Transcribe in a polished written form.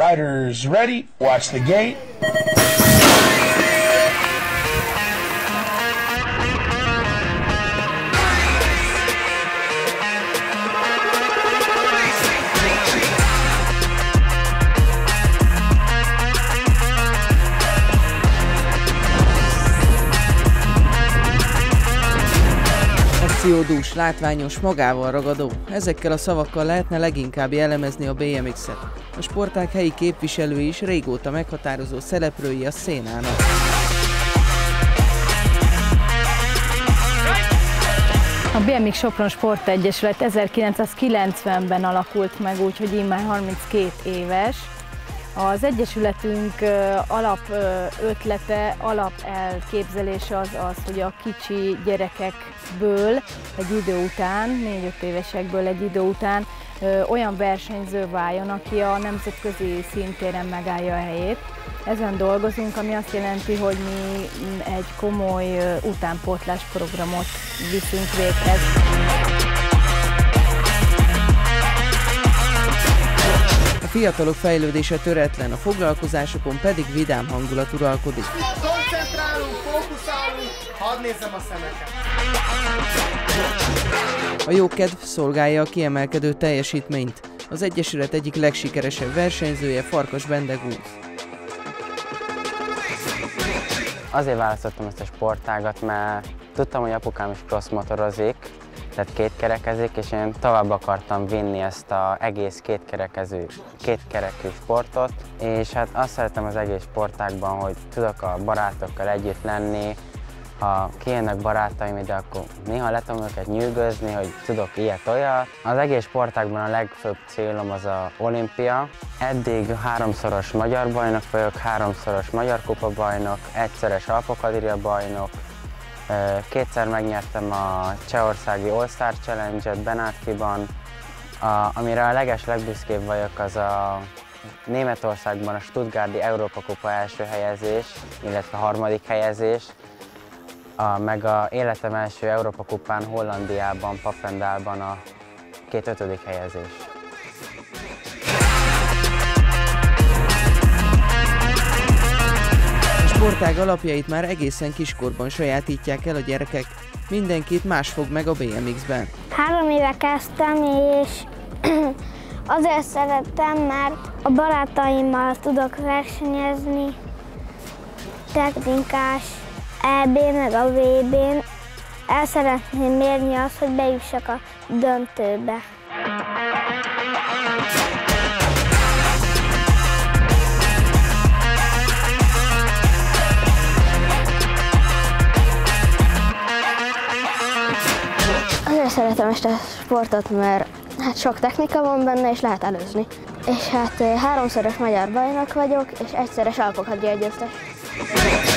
Riders ready, watch the gate. Akciódús, látványos, magával ragadó. Ezekkel a szavakkal lehetne leginkább jellemezni a BMX-et. A sportág helyi képviselői is régóta meghatározó szereplői a szénának. A BMX Sopron Sportegyesület 1990-ben alakult meg, úgyhogy immár 32 éves. Az egyesületünk alapötlete, alapelképzelése az, hogy a kicsi gyerekekből egy idő után, 4-5 évesekből egy idő után olyan versenyző váljon, aki a nemzetközi szintéren megállja a helyét. Ezen dolgozunk, ami azt jelenti, hogy mi egy komoly utánpótlás programot viszünk véghez. A fiatalok fejlődése töretlen, a foglalkozásokon pedig vidám hangulat uralkodik. Koncentrálunk, fókuszálunk, hadd nézzem a szemeket! A jó kedv szolgálja a kiemelkedő teljesítményt. Az Egyesület egyik legsikeresebb versenyzője Farkas Bendegúz. Azért választottam ezt a sportágat, mert tudtam, hogy apukám is crossmotorozik, tehát kétkerekezik, és én tovább akartam vinni ezt az egész kétkerekű sportot, és hát azt szeretem az egész sportágban, hogy tudok a barátokkal együtt lenni, ha kijönnek barátaim ide, akkor néha le tudom őket nyűgözni, hogy tudok ilyet-olyat. Az egész sportágban a legfőbb célom az az olimpia. Eddig 3-szoros magyar bajnok vagyok, 3-szoros magyar kupa bajnok, 1-szeres Alpok-Adria bajnok, 2-szer megnyertem a csehországi All-Star Challenge-et Benátkiban. Amire a legbüszkébb vagyok, az a Németországban a Stuttgarti Európa Kupa első helyezés, illetve harmadik helyezés, meg a életem első Európa Kupán Hollandiában, Papendaalban a 2 5. helyezés. A sportág alapjait már egészen kiskorban sajátítják el a gyerekek. Mindenkit más fog meg a BMX-ben. 3 éve kezdtem, és azért szerettem, mert a barátaimmal tudok versenyezni, technikás, EB-n, meg a VB-n. El szeretném érni azt, hogy bejussak a döntőbe. Azért szeretem ezt a sportot, mert hát sok technika van benne, és lehet előzni. És hát 3-szoros magyar bajnok vagyok, és 1-szeres Alpok-Adria győztes.